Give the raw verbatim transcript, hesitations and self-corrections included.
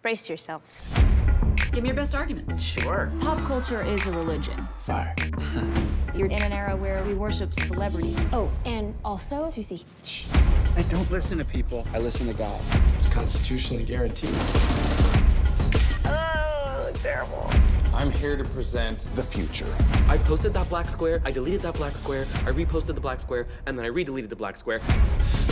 Brace yourselves. Give me your best arguments. Sure. Pop culture is a religion. Fire. You're in an era where we worship celebrity. Oh, and also, Susie. Shh. I don't listen to people. I listen to God. It's constitutionally guaranteed. Oh, terrible. I'm here to present the future. I posted that black square, I deleted that black square, I reposted the black square, and then I re-deleted the black square.